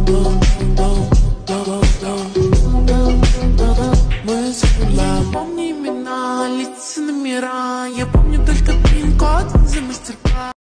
Мы забыла, помни имена, лица, номера. Я помню только пин-код за мастер-класс.